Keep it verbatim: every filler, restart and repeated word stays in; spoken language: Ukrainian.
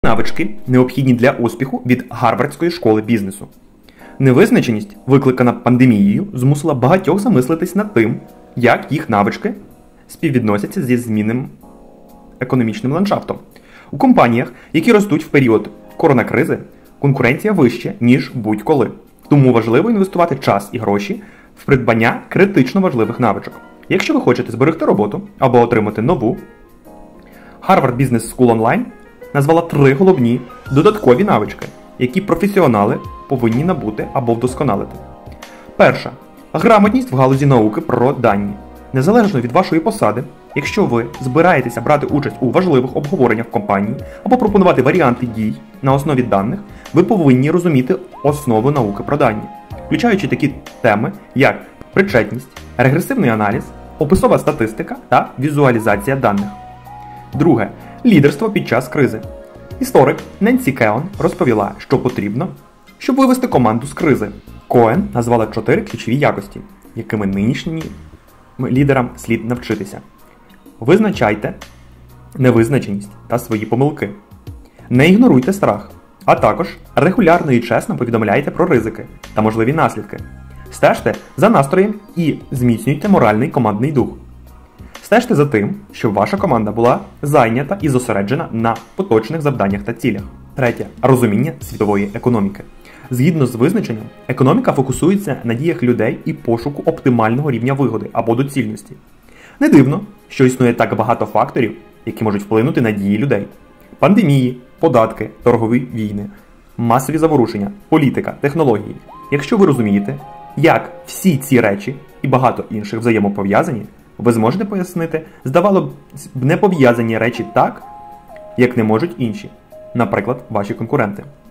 навички, необхідні для успіху від Гарвардської школи бізнесу. Невизначеність, викликана пандемією, змусила багатьох замислитись над тим, як їх навички співвідносяться зі змінним економічним ландшафтом. У компаніях, які ростуть в період коронакризи, конкуренція вища, ніж будь-коли. Тому важливо інвестувати час і гроші в придбання критично важливих навичок. Якщо ви хочете зберегти роботу або отримати нову, Harvard Business School Online назвала три головні додаткові навички, які професіонали повинні набути або вдосконалити. Перша. Грамотність в галузі науки про дані. Незалежно від вашої посади, якщо ви збираєтеся брати участь у важливих обговореннях в компанії або пропонувати варіанти дій на основі даних, ви повинні розуміти основу науки про дані, включаючи такі теми, як причетність, регресивний аналіз, описова статистика та візуалізація даних. Друге. Лідерство під час кризи. Історик Ненсі Кеон розповіла, що потрібно, щоб вивести команду з кризи. Коен назвала чотири ключові якості, якими нинішнім лідерам слід навчитися. Визначайте невизначеність та свої помилки. Не ігноруйте страх, а також регулярно і чесно повідомляйте про ризики та можливі наслідки. Стежте за настроєм і зміцнюйте моральний командний дух. Стежте за тим, щоб ваша команда була зайнята і зосереджена на поточних завданнях та цілях. Третє. Розуміння світової економіки. Згідно з визначенням, економіка фокусується на діях людей і пошуку оптимального рівня вигоди або доцільності. Не дивно, що існує так багато факторів, які можуть вплинути на дії людей. Пандемії, податки, торгові війни, масові заворушення, політика, технології. Якщо ви розумієте, як всі ці речі і багато інших взаємопов'язані, ви зможете пояснити, здавалося б, непов'язані речі так, як не можуть інші, наприклад, ваші конкуренти.